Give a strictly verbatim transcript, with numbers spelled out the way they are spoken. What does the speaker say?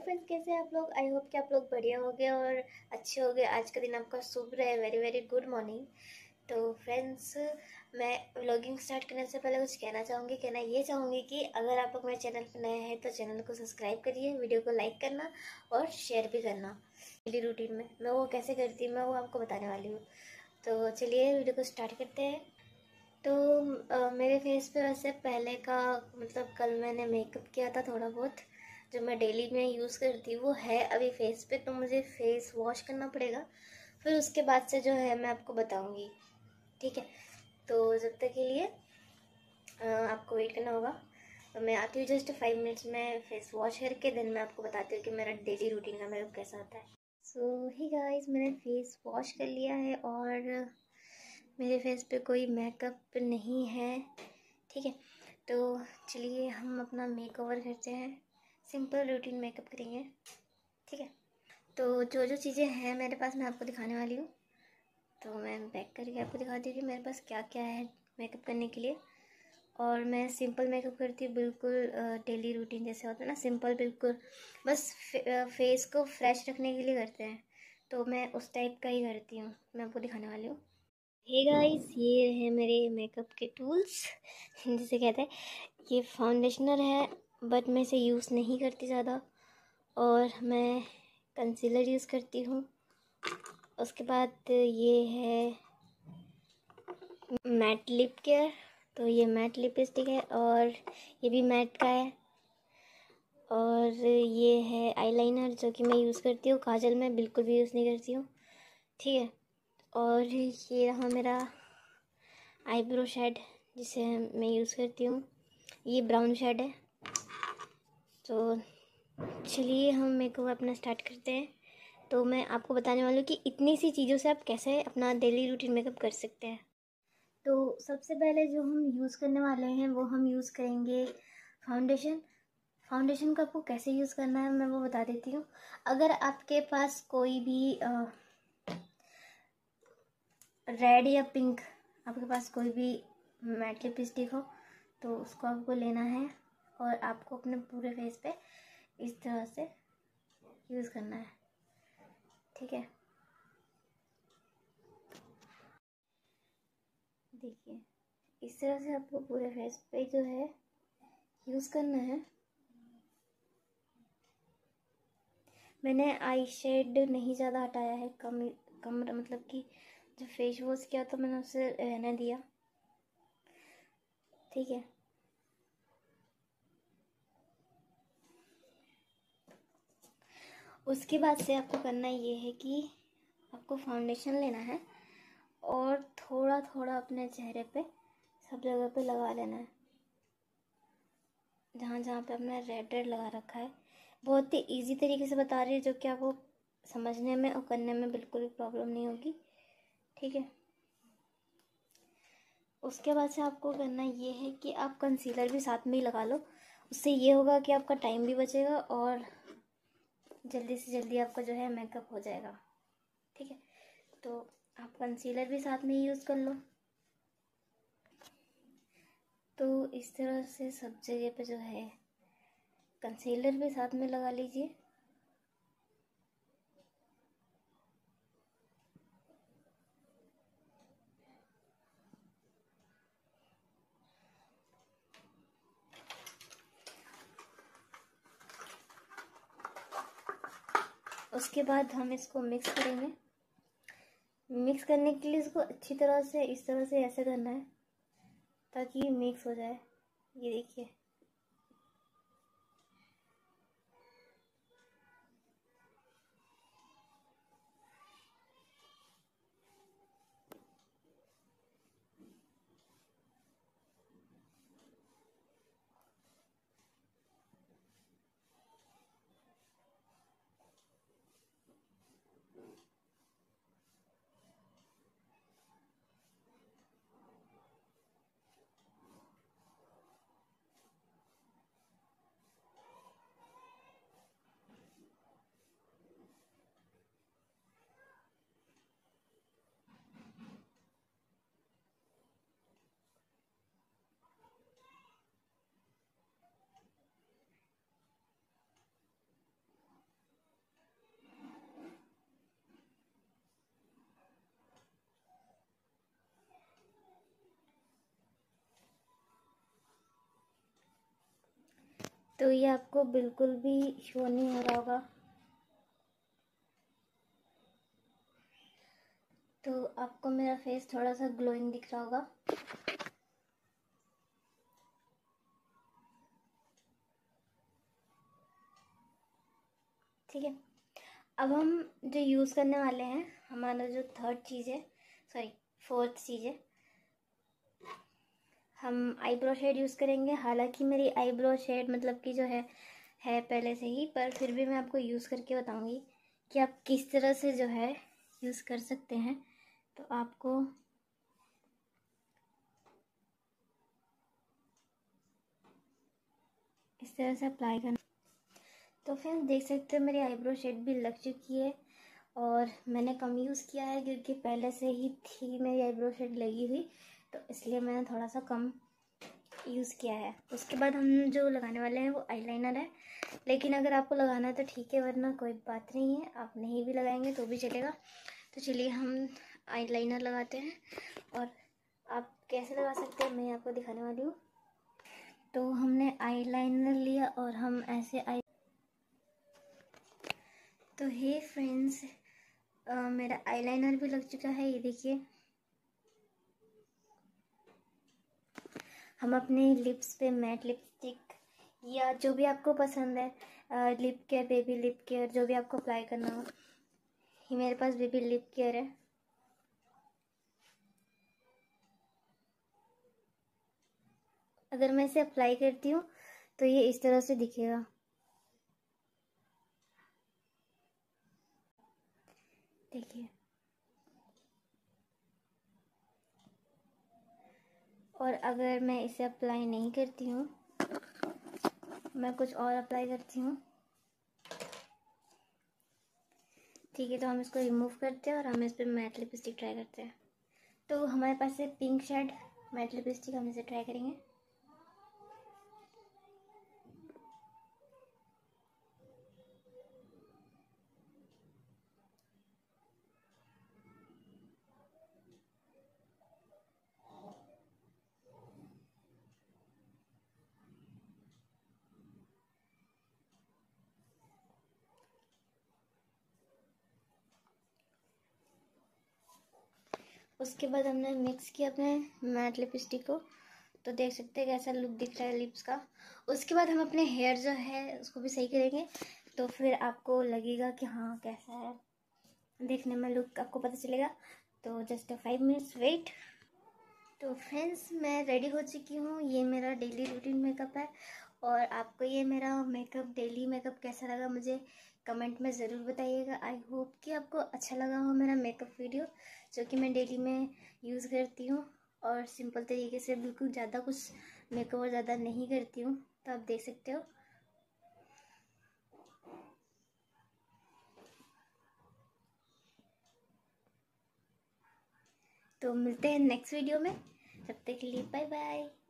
Friends, कैसे हैं आप लोग। आई होप कि आप लोग बढ़िया होंगे और अच्छे होंगे। आज का दिन आपका शुभ रहे। Very very good morning. तो फ्रेंड्स, मैं व्लॉगिंग स्टार्ट करने से पहले कुछ कहना चाहूँगी। कहना ये चाहूँगी कि अगर आप लोग मेरे चैनल पर नए हैं तो चैनल को सब्सक्राइब करिए, वीडियो को लाइक करना और शेयर भी करना। डेली रूटीन में मैं वो कैसे करती हूँ मैं वो आपको बताने वाली हूँ। तो चलिए वीडियो को स्टार्ट करते हैं। तो अ, मेरे फेस पे वैसे पहले का मतलब कल मैंने मेकअप किया था थोड़ा बहुत, जो मैं डेली में यूज़ करती हूँ वो है अभी फेस पे। तो मुझे फेस वॉश करना पड़ेगा, फिर उसके बाद से जो है मैं आपको बताऊँगी, ठीक है। तो जब तक के लिए अ, आपको वेट करना होगा। तो मैं आती हूँ जस्ट फाइव मिनट्स में फेस वॉश करके, देन मैं आपको बताती हूँ कि मेरा डेली रूटीन का मेकअप कैसा होता है। सो ही गाइस, मैंने फेस वॉश कर लिया है और मेरे फेस पे कोई मेकअप नहीं है, ठीक है। तो चलिए हम अपना मेकओवर करते हैं, सिंपल रूटीन मेकअप करेंगे, ठीक है। तो जो जो चीज़ें हैं मेरे पास मैं आपको दिखाने वाली हूँ। तो मैं पैक करके आपको दिखाती हूँ कि मेरे पास क्या क्या है मेकअप करने के लिए। और मैं सिंपल मेकअप करती हूँ, बिल्कुल डेली रूटीन जैसे होता है ना, सिंपल बिल्कुल, बस फे, फेस को फ्रेश रखने के लिए करते हैं। तो मैं उस टाइप का ही करती हूँ, मैं आपको दिखाने वाली हूँ। हे गाइस, ये है मेरे मेकअप के टूल्स जिसे कहते हैं। ये फाउंडेशनर है बट मैं इसे यूज़ नहीं करती ज़्यादा। और मैं कंसीलर यूज़ करती हूँ। उसके बाद ये है मैट लिप केयर, तो ये मैट लिपस्टिक है और ये भी मैट का है। और ये है आईलाइनर जो कि मैं यूज़ करती हूँ। काजल मैं बिल्कुल भी यूज़ नहीं करती हूँ, ठीक है। और ये रहा मेरा आईब्रो शेड जिसे मैं यूज़ करती हूँ, ये ब्राउन शेड है। तो चलिए हम मेकअप अपना स्टार्ट करते हैं। तो मैं आपको बताने वाली हूँ कि इतनी सी चीज़ों से आप कैसे अपना डेली रूटीन मेकअप कर सकते हैं। तो सबसे पहले जो हम यूज़ करने वाले हैं वो हम यूज़ करेंगे फाउंडेशन। फाउंडेशन को आपको कैसे यूज़ करना है मैं वो बता देती हूँ। अगर आपके पास कोई भी रेड या पिंक, आपके पास कोई भी मैट लिपस्टिक हो तो उसको आपको लेना है और आपको अपने पूरे फेस पे इस तरह से यूज़ करना है, ठीक है। देखिए इस तरह से आपको पूरे फेस पे जो है यूज़ करना है। मैंने आई शेड नहीं ज़्यादा हटाया है, कम कम मतलब कि जब फेस वॉश किया तो मैंने उसे रहने दिया, ठीक है। उसके बाद से आपको करना ये है कि आपको फाउंडेशन लेना है और थोड़ा थोड़ा अपने चेहरे पे सब जगह पे लगा लेना है, जहाँ जहाँ पे अपना रेड रेड लगा रखा है। बहुत ही इजी तरीके से बता रही है जो कि आपको समझने में और करने में बिल्कुल भी प्रॉब्लम नहीं होगी, ठीक है। उसके बाद से आपको करना ये है कि आप कंसीलर भी साथ में ही लगा लो। उससे ये होगा कि आपका टाइम भी बचेगा और जल्दी से जल्दी आपका जो है मेकअप हो जाएगा, ठीक है। तो आप कंसीलर भी साथ में ही यूज़ कर लो। तो इस तरह से सब जगह पे जो है कंसीलर भी साथ में लगा लीजिए। उसके बाद हम इसको मिक्स करेंगे। मिक्स करने के लिए इसको अच्छी तरह से इस तरह से ऐसे करना है ताकि मिक्स हो जाए। ये देखिए, तो ये आपको बिल्कुल भी शो नहीं हो रहा होगा। तो आपको मेरा फेस थोड़ा सा ग्लोइंग दिख रहा होगा। ठीक है, अब हम जो यूज़ करने वाले हैं, हमारा जो थर्ड चीज़ है, सॉरी फोर्थ चीज़ है, हम आईब्रो शेड यूज़ करेंगे। हालांकि मेरी आईब्रो शेड मतलब कि जो है है पहले से ही, पर फिर भी मैं आपको यूज़ करके बताऊंगी कि आप किस तरह से जो है यूज़ कर सकते हैं। तो आपको इस तरह से अप्लाई करना। तो फ्रेंड्स देख सकते हो मेरी आईब्रो शेड भी लग चुकी है, और मैंने कम यूज़ किया है क्योंकि पहले से ही थी मेरी आईब्रो शेड लगी हुई, तो इसलिए मैंने थोड़ा सा कम यूज़ किया है। उसके बाद हम जो लगाने वाले हैं वो आईलाइनर है, लेकिन अगर आपको लगाना है तो ठीक है, वरना कोई बात नहीं है, आप नहीं भी लगाएंगे तो भी चलेगा। तो चलिए हम आईलाइनर लगाते हैं, और आप कैसे लगा सकते हैं मैं आपको दिखाने वाली हूँ। तो हमने आईलाइनर लिया और हम ऐसे आई तो हे फ्रेंड्स, मेरा आईलाइनर भी लग चुका है, ये देखिए। हम अपने लिप्स पे मैट लिपस्टिक या जो भी आपको पसंद है, lip care, baby lip care, जो भी आपको अप्लाई करना हो, ये मेरे पास बेबी लिप केयर है। अगर मैं इसे अप्लाई करती हूँ तो ये इस तरह से दिखेगा। देखिए, और अगर मैं इसे अप्लाई नहीं करती हूँ, मैं कुछ और अप्लाई करती हूँ, ठीक है, तो हम इसको रिमूव करते हैं और हम इस पर मैट लिपस्टिक ट्राई करते हैं। तो हमारे पास है पिंक शेड मैट लिपस्टिक, हम इसे ट्राई करेंगे। उसके बाद हमने मिक्स किया अपने मैट लिपस्टिक को, तो देख सकते हैं कैसा लुक दिख रहा है लिप्स का। उसके बाद हम अपने हेयर जो है उसको भी सही करेंगे, तो फिर आपको लगेगा कि हाँ कैसा है, देखने में लुक आपको पता चलेगा। तो जस्ट फाइव मिनट्स वेट। तो फ्रेंड्स मैं रेडी हो चुकी हूँ, ये मेरा डेली रूटीन मेकअप है, और आपको ये मेरा मेकअप डेली मेकअप कैसा लगा मुझे कमेंट में ज़रूर बताइएगा। आई होप कि आपको अच्छा लगा हो मेरा मेकअप वीडियो, जो कि मैं डेली में यूज़ करती हूँ, और सिंपल तरीके से, बिल्कुल ज़्यादा कुछ मेकअप ज़्यादा नहीं करती हूँ, तो आप देख सकते हो। तो मिलते हैं नेक्स्ट वीडियो में, तब तक के लिए बाय बाय।